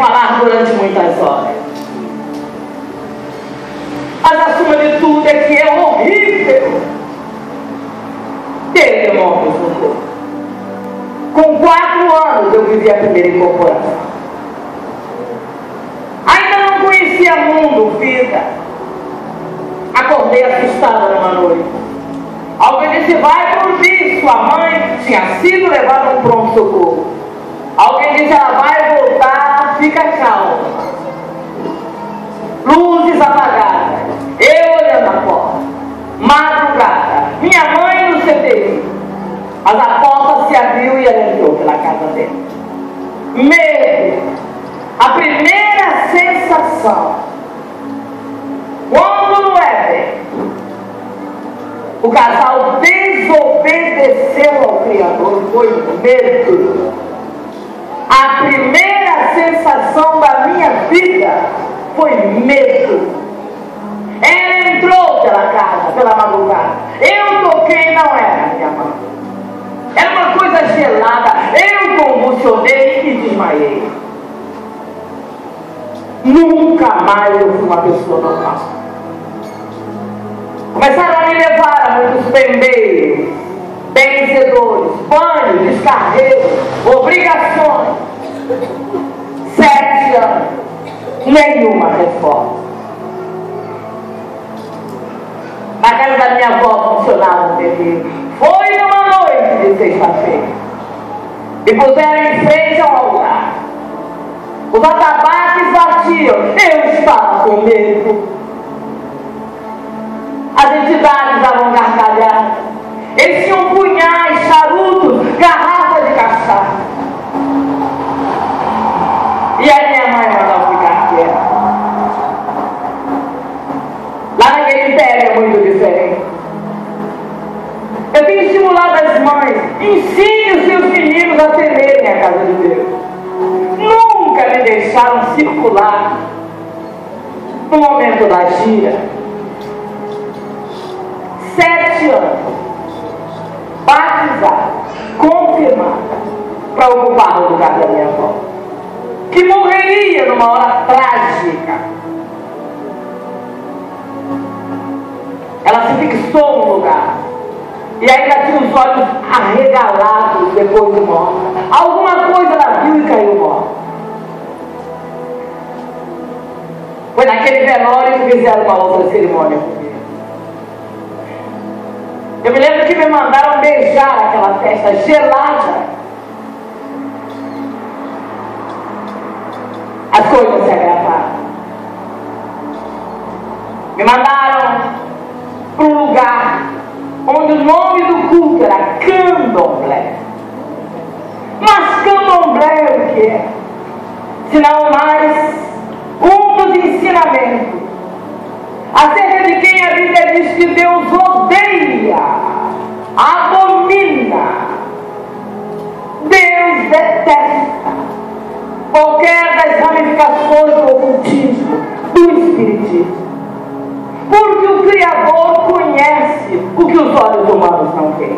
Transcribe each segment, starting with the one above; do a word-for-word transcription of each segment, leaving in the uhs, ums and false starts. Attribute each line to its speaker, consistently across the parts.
Speaker 1: falar durante muitas horas. Mas acima de tudo é que é horrível ter demônios no corpo. Com quatro anos eu vivi a primeira incorporação. Ainda não conhecia mundo, vida. Acordei assustada numa noite. Alguém disse, vai dormir, sua mãe tinha sido levada a um pronto-socorro. Alguém disse, ela vai voltar, fica calma. Luzes apagadas, eu olhando a porta. Madrugada, minha mãe no C T I. Mas a porta se abriu e ela entrou pela casa dela. Medo. A primeira sensação. Quando no Éden o casal desobedeceu ao Criador, foi medo. A primeira sensação da minha vida foi medo. Ela entrou pela casa, pela madrugada. Eu toquei, não era minha mãe. Era uma coisa gelada. Eu convulsionei e desmaiei. Nunca mais eu fui uma pessoa normal. Começaram a me levar a muitos pendeiros, benzedores, banhos, descarregos, obrigações. Sete anos, nenhuma resposta. Na casa da minha avó funcionava um terreiro. Foi numa noite de sexta-feira. Me puseram em frente ao altar. Os atabaques batiam. Eu estava com medo. As entidades davam gargalhadas. Eles tinham punhais, charutos, garrafas de cachaça. E aí minha mãe mandava ficar quieta. Lá naquele império é muito diferente. Eu tenho estimulado as mães, ensine os seus meninos a temerem a casa de Deus. Nunca me deixaram circular no momento da gira. Sete anos, batizada, confirmada, para ocupar o lugar da minha avó, que morreria numa hora trágica. Ela se fixou no lugar e ainda tinha os olhos arregalados depois de morta. Alguma coisa ela viu e caiu morta. Foi naquele velório que fizeram uma outra cerimônia comigo. Eu me lembro que me mandaram beijar aquela festa gelada. As coisas se agravaram. Me mandaram para um lugar onde o nome do culto era Candomblé. Mas Candomblé é o que é? Se não mais um dos ensinamentos acerca de quem a Bíblia diz que Deus odeia, abomina, Deus detesta qualquer das ramificações do ocultismo, do espiritismo. Porque o Criador conhece o que os olhos humanos não veem.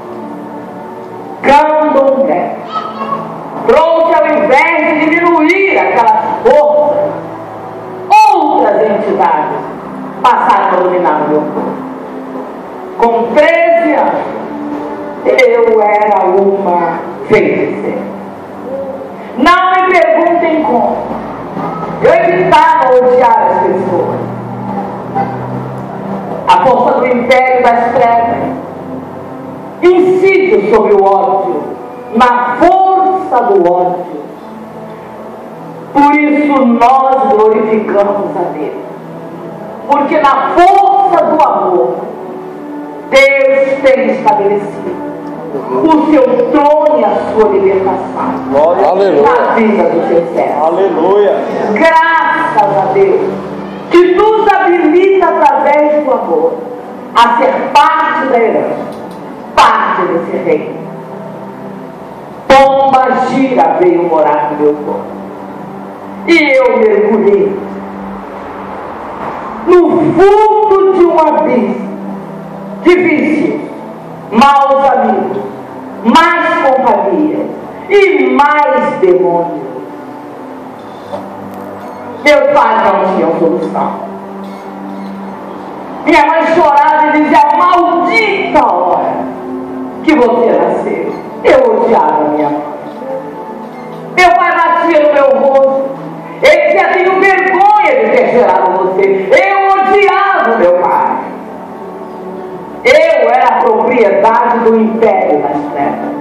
Speaker 1: Candomblé trouxe, ao invés de diminuir aquela força, outras entidades passaram a dominar o meu corpo. Com treze anos, eu era uma feiticeira. Não me perguntem como. Eu evitava odiar as pessoas. A força do império das trevas incide sobre o ódio, na força do ódio. Por isso nós glorificamos a Deus. Porque na força do amor, Deus tem estabelecido o seu trono e a sua libertação.
Speaker 2: Aleluia.
Speaker 1: Na vida dos seus servos.
Speaker 2: Aleluia.
Speaker 1: Graças a Deus, que nos habilita através do amor a ser parte da herança, parte desse reino. Pomba gira veio morar no meu corpo. E eu mergulhei no fundo de um abismo de vícios, maus amigos, mais companhias e mais demônios. Meus pais não tinham solução. Minha mãe chorava e dizia: maldita hora que você nasceu. Eu odiava minha mãe. Meu pai batia no meu rosto. Ele dizia: tenho vergonha de ter gerado você. Eu odiava meu pai. Eu era a propriedade do império das trevas.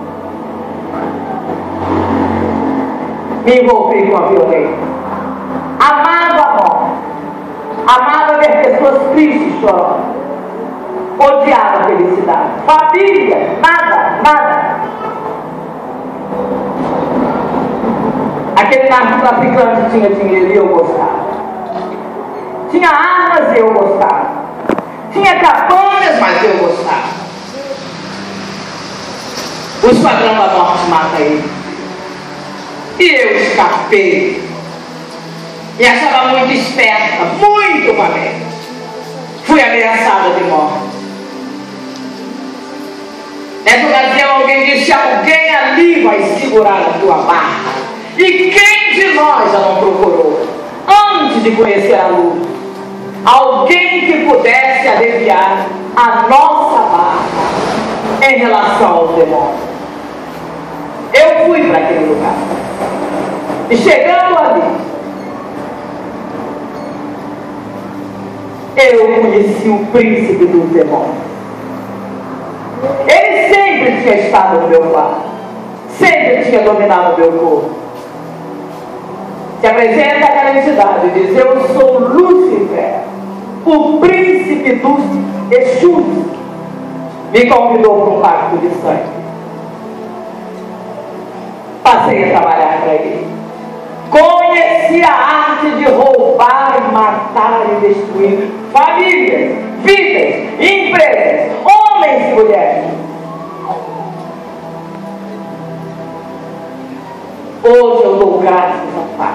Speaker 1: Me envolvi com a violência. Amava a morte. Amava ver pessoas tristes chorando. Odiava a felicidade. Família, nada, nada. Aquele narcotraficante tinha dinheiro e eu gostava. Tinha armas e eu gostava. Tinha capangas, mas eu gostava. O esquadrão da morte mata ele. E eu escapei. Me achava muito esperta, muito valente. Fui ameaçada de morte. Nessa ocasião alguém disse: alguém ali vai segurar a tua barra. E quem de nós já não procurou, antes de conhecer a luz, alguém que pudesse aliviar a nossa barra em relação aos demônios? Eu fui para aquele lugar. E chegando ali, eu conheci o príncipe dos demônios. Ele sempre tinha estado no meu quarto, sempre tinha dominado o meu corpo. Se apresenta aquela entidade e diz: eu sou Lúcifer, o príncipe dos Exus. Me convidou para um pacto de sangue. Passei a trabalhar para ele. Conheci a arte de roubar, matar e destruir famílias, vidas, empresas, homens e mulheres. Hoje eu dou graças ao Pai,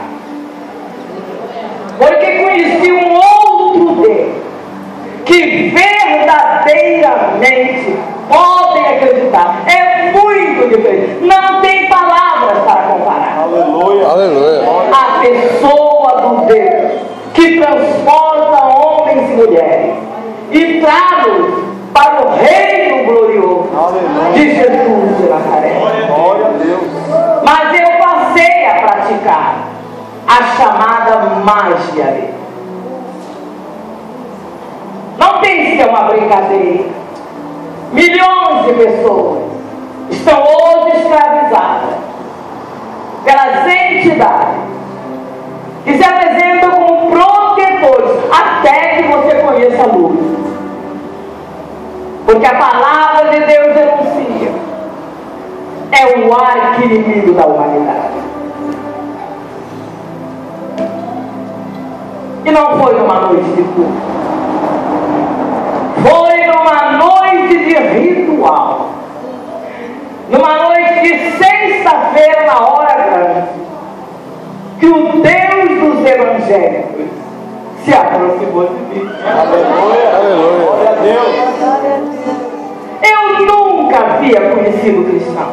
Speaker 1: porque conheci um outro Deus que verdadeiramente podem acreditar. É muito diferente. Não tem palavras para comparar.
Speaker 2: Aleluia. Aleluia.
Speaker 1: A pessoa do Deus que transporta homens e mulheres e traz-los para o reino glorioso de Jesus de Nazaré.
Speaker 2: Glória a Deus.
Speaker 1: Mas eu passei a praticar a chamada mágia dele. Não pense que é uma brincadeira. Milhões de pessoas estão hoje escravizadas pelas entidades que se apresentam como protetores até que você conheça a luz. Porque a palavra de Deus denuncia: é o arqui-inimigo da humanidade. E não foi numa noite de culto. Foi numa noite de ritual. Numa noite de sexta-feira, na hora grande, que o Deus dos evangélicos se aproximou de mim.
Speaker 2: Aleluia, aleluia. Glória a Deus.
Speaker 1: Eu nunca havia conhecido cristão.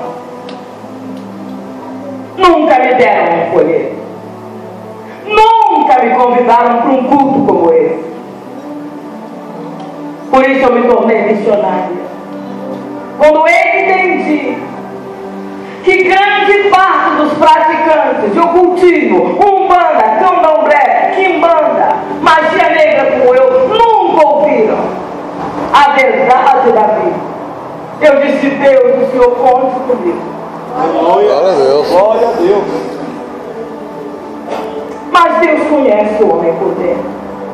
Speaker 1: Nunca me deram um folheto. Nunca me convidaram para um culto como esse. Por isso eu me tornei missionária. Quando eu entendi que grande parte dos praticantes de ocultismo, umbanda, candomblé, quimbanda, magia negra como eu, nunca ouviram a verdade da vida, eu disse: Deus, o Senhor conte comigo.
Speaker 2: Glória a Deus. Glória a Deus.
Speaker 1: Mas Deus conhece o homem por dentro.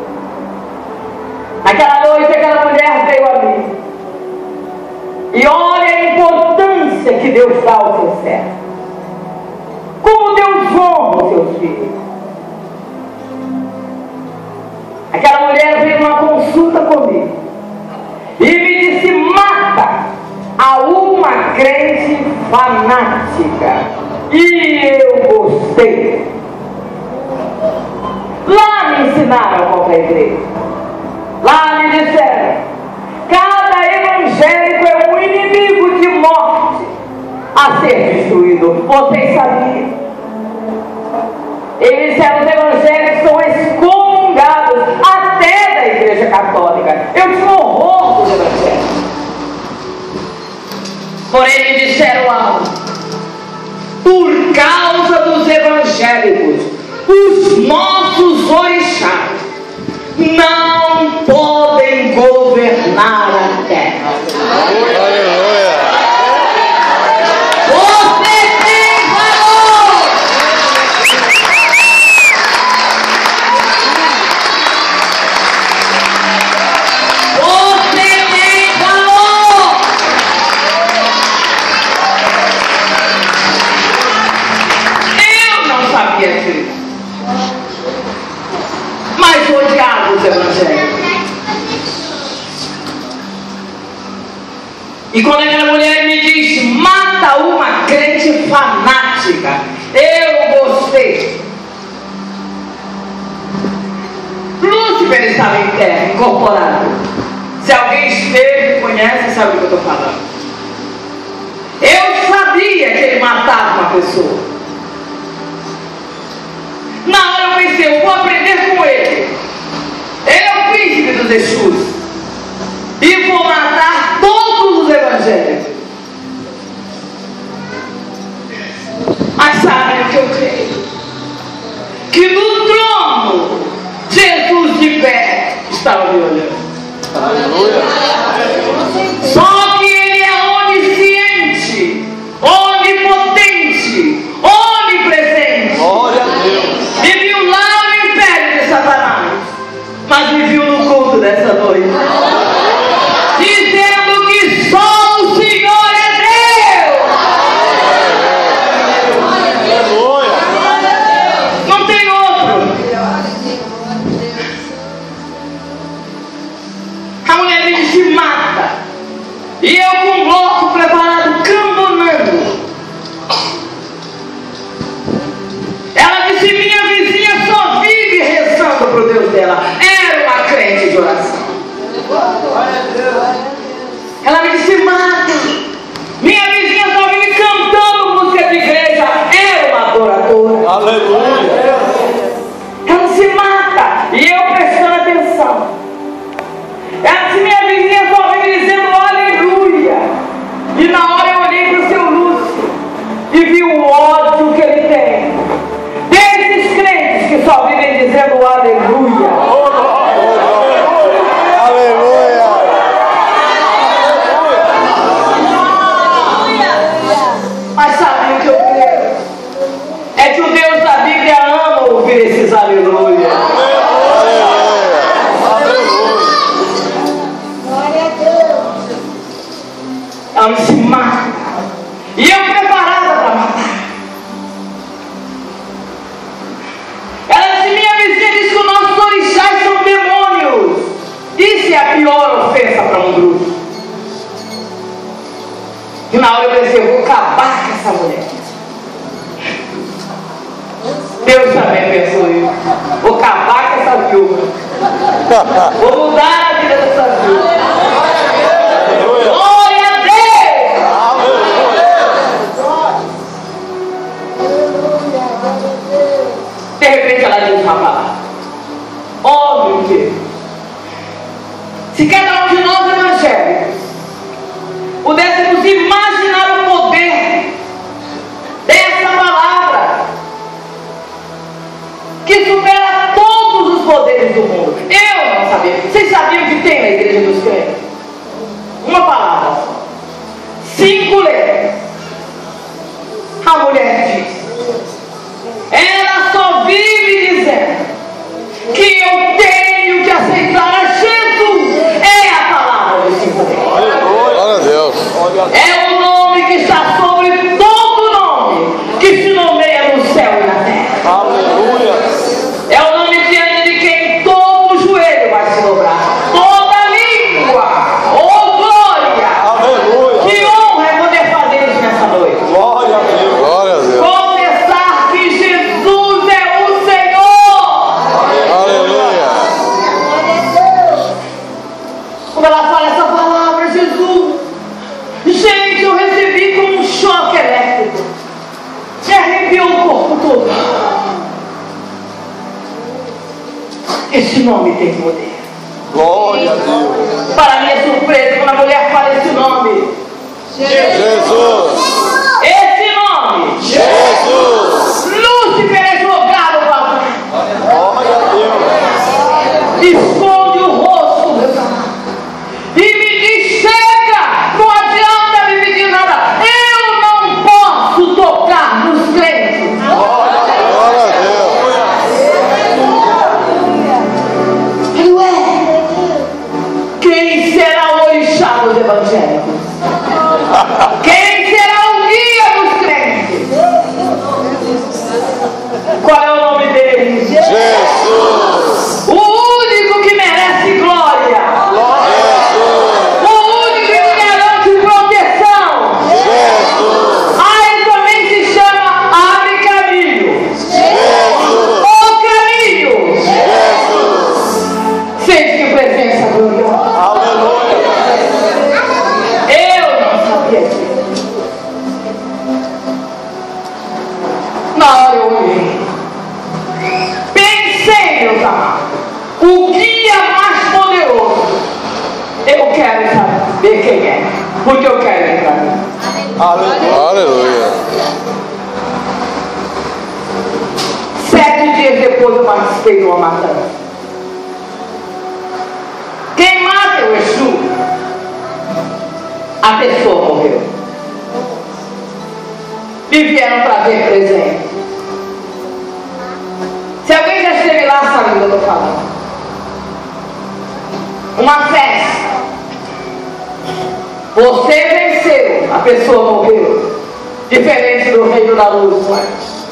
Speaker 1: Naquela noite, aquela mulher veio a mim. E olha a importância que Deus dá ao seu servo. Como Deus honra os seus filhos. Aquela mulher veio numa consulta comigo e me disse: mata a uma crente fanática. E eu gostei. Lá me ensinaram contra a igreja. Lá me disseram: cada evangélico é um inimigo de morte a ser destruído. Vocês sabiam? Eles disseram: os evangélicos Eu tinha horror dos evangélicos. Porém me disseram algo. Por causa dos evangélicos, os nossos orixás não podem governar a terra.
Speaker 2: Aleluia.
Speaker 1: Você tem valor. Você tem valor. Eu não sabia disso, mas odiava os evangélicos. E quando aquela mulher me diz, mata uma crente fanática, eu gostei. Lúcifer estava em terra, incorporado. Se alguém esteve, conhece, sabe do que eu estou falando. Eu sabia que ele matava uma pessoa. Na hora eu pensei, eu vou aprender com ele. Ele é o príncipe dos Exus. E vou matar todos os evangélicos. Mas sabem o que eu creio? Que no trono, Jesus de pé estava me olhando.
Speaker 2: Aleluia.
Speaker 1: Só que ele é onisciente, onipotente, onipresente.
Speaker 2: Glória a Deus.
Speaker 1: Me viu lá no império de Satanás, mas me viu no culto dessa noite, dizendo que só o Senhor é Deus.
Speaker 2: Aleluia.
Speaker 1: Não tem outro. A mulher me disse, mata. E eu com um bloco preparado, cambonando. Ela disse, minha vizinha só vive rezando para o Deus dela. Era uma crente de oração. Ela me disse, mata. Minha vizinha só vive cantando música de igreja. Era uma adoradora.
Speaker 2: Aleluia.
Speaker 1: Ela se mata. E eu prestando atenção. Ela disse, minha vizinha só vive dizendo aleluia. E na hora eu olhei para o seu Lúcio e vi o ódio que ele tem desses crentes que só vivem dizendo aleluia.
Speaker 2: Aleluia.
Speaker 1: Mas sabe o que eu creio? É que o Deus da Bíblia ama ouvir esses aleluia. Ela me se mata. E eu preparada para matar. Ela disse, minha vizinha disse que os nossos orixás são demônios. Isso é a pior ofensa para um grupo. E na hora eu pensei, eu vou acabar com essa mulher. Deus também pensou isso. Vou acabar com essa viúva. Vou mudar a vida dessa viúva. Glória a Deus! De repente ela diz uma palavra. Ó, meu Deus! Se cada um de nós evangélicos pudéssemos imaginar o poder dessa palavra, que supera todos os poderes do mundo. Eu não sabia. Vocês sabiam que tem na igreja dos crentes? Uma palavra só. Cinco letras. A mulher diz. Ela só vive dizendo que eu tenho que aceitar a Jesus. É a palavra de cinco letras.
Speaker 2: Glória a Deus.
Speaker 1: É o nome que está sobre todo nome, que se nomeia no céu e na terra.
Speaker 2: Aleluia.
Speaker 1: É o nome diante de quem todo joelho vai se dobrar, toda língua, oh glória.
Speaker 2: Aleluia.
Speaker 1: Que honra é poder fazer isso nessa noite.
Speaker 2: Glória a Deus. Glória a Deus.
Speaker 1: Confessar que Jesus é o Senhor.
Speaker 2: Aleluia.
Speaker 1: Quando ela fala essa palavra, Jesus, gente, eu recebi como um choque elétrico. Me arrepiou o corpo todo. Esse nome tem poder.
Speaker 2: Glória a Deus.
Speaker 1: Para minha surpresa, quando a mulher fala esse nome,
Speaker 2: Jesus.
Speaker 1: Esse nome,
Speaker 2: Jesus.
Speaker 1: Lúcifer é jogado para mim.
Speaker 2: Glória a Deus.
Speaker 1: Esconde o rosto, meus amados. E me diz, chega, não adianta me pedir nada. Eu não posso tocar nos crentes.
Speaker 2: Glória a Deus.
Speaker 1: Falei, ué, quem será o orixá dos evangélicos? Quem será o guia dos crentes? Qual é o nome dele?
Speaker 2: Jesus.
Speaker 1: O único que merece glória.
Speaker 2: Jesus.
Speaker 1: O único que garante proteção.
Speaker 2: Jesus.
Speaker 1: Ah, ele também se chama Abre Caminho.
Speaker 2: Jesus.
Speaker 1: O caminho.
Speaker 2: Jesus.
Speaker 1: Sente que presença gloriosa.
Speaker 2: Aleluia.
Speaker 1: Eu não sabia disso. Na hora eu olhei. Pensei, meus amados, o guia mais poderoso. Eu quero saber quem é, porque eu quero entrar nele.
Speaker 2: Aleluia. Aleluia.
Speaker 1: Sete dias depois eu participei de uma matança. Quem mata é o Exu. A pessoa morreu. Me vieram trazer presente. Se alguém já esteve lá, sabe o que eu estou falando. Uma festa. Você venceu, a pessoa morreu. Diferente do reino da luz, não é?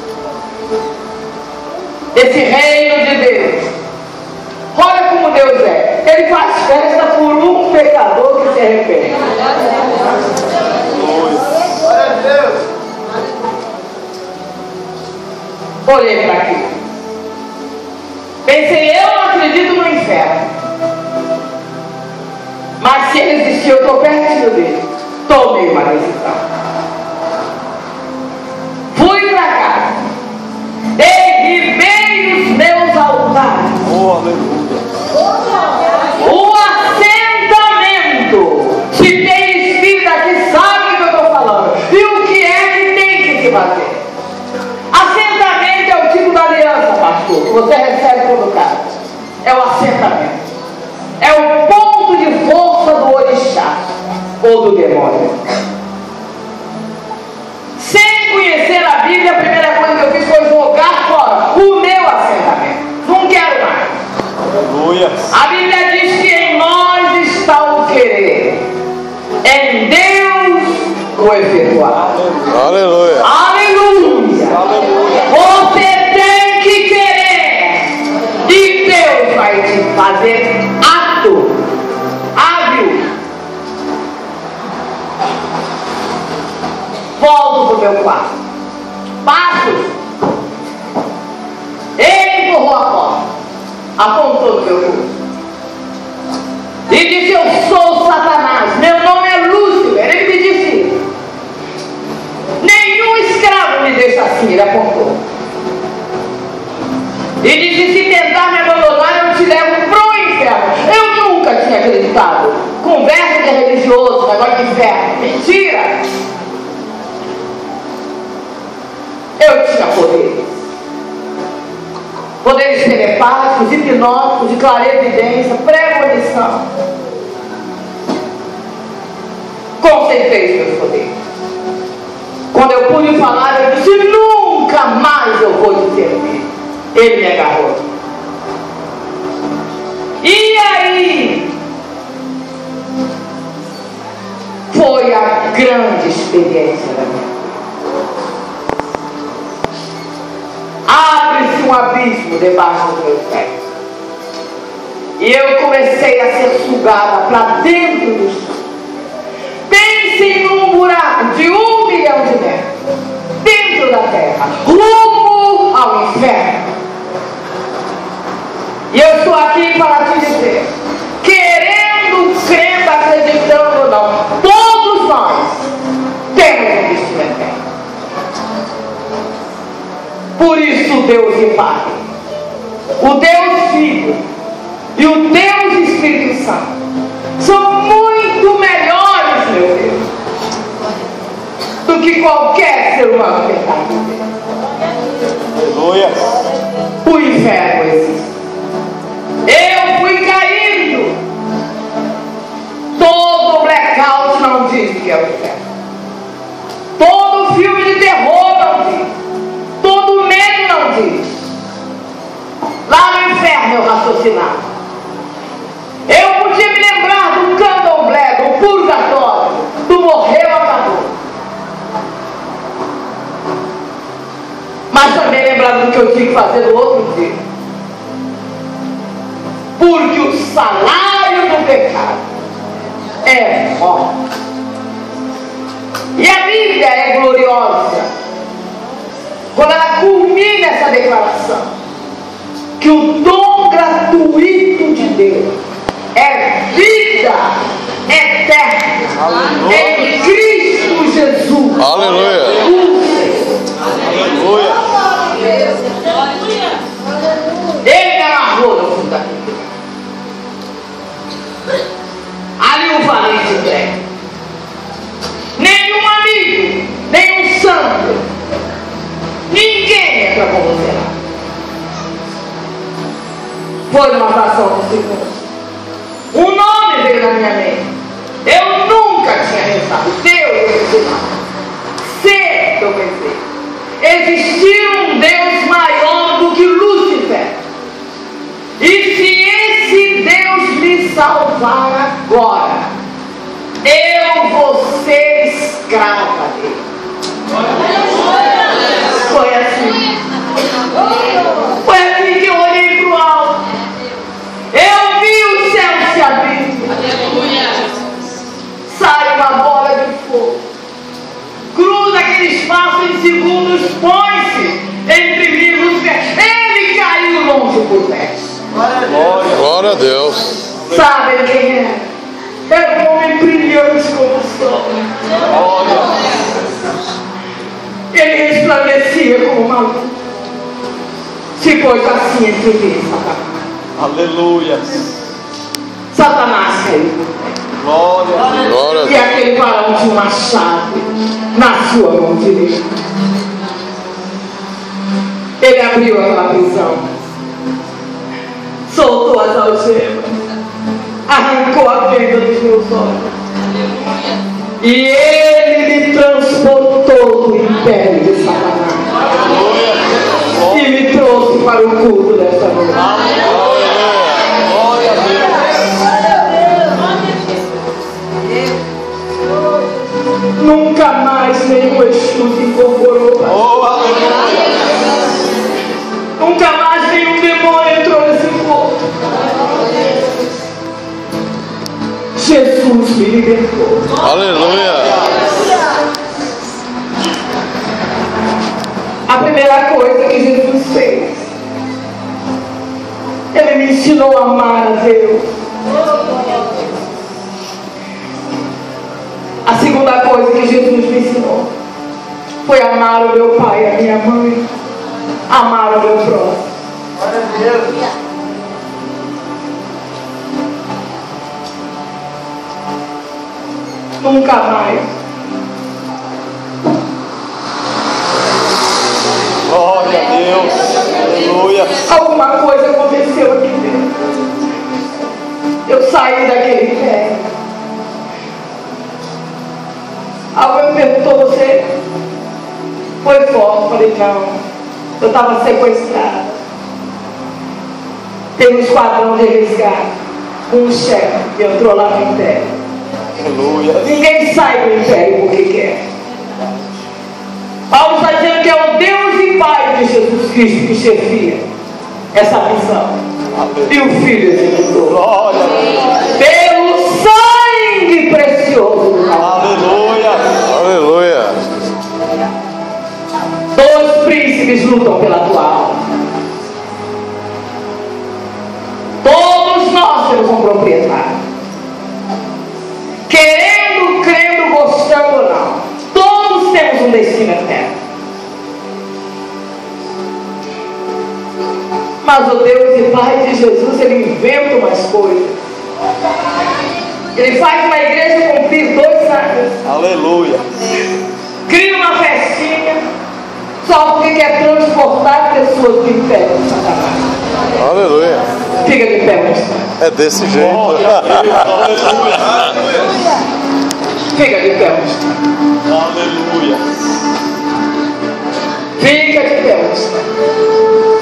Speaker 1: Esse reino de Deus. Olha como Deus é. Ele faz festa por um pecador que se arrepende.
Speaker 2: Glória a Deus.
Speaker 1: Olhei para aqui. Pensei, eu não acredito no inferno. Mas se ele existir, eu estou pertinho dele. Tomei uma decisão. Fui para casa. Derribei os meus altares.
Speaker 2: Oh, aleluia.
Speaker 1: O assentamento. Se tem espírito aqui, sabe o que eu estou falando. E o que é que tem que se fazer? Assentamento é o tipo da aliança, pastor, que você recebe todo caso. É o assentamento. É o ponto de força do orixá ou do demônio. Sem conhecer a Bíblia, a primeira coisa que eu fiz foi jogar fora o meu assentamento. Não quero mais.
Speaker 2: Aleluia.
Speaker 1: A Bíblia diz que em nós está o querer, em Deus o efetuar.
Speaker 2: Aleluia.
Speaker 1: Aleluia!
Speaker 2: Aleluia.
Speaker 1: Você tem que querer e Deus vai te fazer ato hábil. Volto para o meu quarto. Passo. Ele empurrou a porta, apontou no meu rosto e disse: eu sou Satanás, meu nome é Lúcifer. Ele me disse isso. Nenhum escravo me deixa assim. Ele apontou e disse: se tentar me abandonar, eu te levo pro inferno. Eu nunca tinha acreditado. Conversa de religioso, negócio de inferno. Mentira. Eu tinha poderes. Poderes telepáticos, hipnóticos, de clarevidência, premonição. Concentrei os meus poderes. Quando eu pude falar, eu disse: nunca mais eu vou te servir. Ele me agarrou. E aí foi a grande experiência da minha vida. Abre-se um abismo debaixo dos meus pés. E eu comecei a ser sugada para dentro do chão. Pense num buraco de um milhão de metros dentro da terra, rumo ao inferno. E eu estou aqui para te dizer, querendo, crendo, acreditando ou não, todos nós temos um destino eterno. Por isso Deus e Pai, o Deus Filho e o Deus Espírito Santo são muito melhores, meu Deus, do que qualquer ser humano pecado.
Speaker 2: Aleluia.
Speaker 1: O inferno existe. Eu fui caindo. Todo blackout não diz que é o inferno. Todo filme de terror não diz. Todo medo não diz. Lá no inferno eu raciocinava. Eu podia me lembrar do candomblé, do purgatório, do morreu, acabou. Mas também lembrava do que eu tinha que fazer no outro dia. Porque o salário do pecado é morte. E a Bíblia é gloriosa quando ela culmina essa declaração, que o dom gratuito de Deus é vida eterna. Aleluia. Em Cristo Jesus.
Speaker 2: Aleluia. Aleluia.
Speaker 1: Ele me amarrou no fundo da vida. Ali o valente entrega. Nenhum amigo, nenhum santo, ninguém é para considerar. Foi uma atração do Senhor. Um nome veio na minha mente. Eu nunca tinha pensado. Deus ensinou. Ser que eu pensei. Existia um Deus maior do que Lúcifer. E se esse Deus me salvar agora, eu vou ser escrava dele. Foi assim. Foi assim que eu olhei para o alto. Eu vi o céu se abrindo. Sai uma bola de fogo. Cruza aquele espaço em segundos, põe-se entre mim e Lúcifer. Ele caiu longe por perto.
Speaker 2: Glória a Deus.
Speaker 1: Sabem quem é? Era um homem brilhante como o sol. Ele resplandecia como uma luz. Se pôs assim entre mim e Satanás.
Speaker 2: Aleluia.
Speaker 1: Satanás caiu.
Speaker 2: Glória. Glória a
Speaker 1: E
Speaker 2: Deus.
Speaker 1: aquele varão tinha uma chave na sua mão direita. Ele abriu aquela prisão, soltou as algemas, arrancou a venda dos meus olhos. E ele me transportou do império de Satanás. E me trouxe para o culto dessa noite.
Speaker 2: Glória a Deus.
Speaker 1: Nunca mais nenhum Exu se incorporou.
Speaker 2: Oh, aleluia.
Speaker 1: Nunca mais nenhum demônio entrou nesse corpo. Jesus me libertou.
Speaker 2: Aleluia.
Speaker 1: A primeira coisa que Jesus fez, Ele me ensinou a amar a Deus. A segunda coisa que Jesus me ensinou foi amar o meu pai e a minha mãe, amar o meu próximo.
Speaker 2: Glória a Deus.
Speaker 1: Nunca mais.
Speaker 2: Glória a Deus. Aleluia.
Speaker 1: Alguma coisa aconteceu aqui dentro. Eu saí daquele pé. Alguém me perguntou, você foi forte? Falei, não. Eu estava sequestrada. Tem um esquadrão de resgate. Um chefe entrou lá no império.
Speaker 2: Aleluia.
Speaker 1: Ninguém sai do império porque quer. Paulo está dizendo que é o Deus e Pai de Jesus Cristo que chefia essa missão. E o Filho executou.
Speaker 2: Glória a Deus.
Speaker 1: Pelo sangue precioso do Calvário.
Speaker 2: Aleluia. Aleluia.
Speaker 1: Dois príncipes lutam pela tua alma. Todos nós temos um proprietário. Querendo, crendo, gostando ou não, todos temos um destino eterno. Mas o Deus e Pai de Jesus, Ele inventa umas coisas Ele faz uma igreja cumprir dois anos.
Speaker 2: Aleluia.
Speaker 1: Cria uma festinha. Só porque quer transportar pessoas do inferno de Satanás.
Speaker 2: Aleluia.
Speaker 1: Fica de pé, moço.
Speaker 2: É desse jeito.
Speaker 1: Fica de pé, moço.
Speaker 2: Aleluia.
Speaker 1: Fica de pé, moço.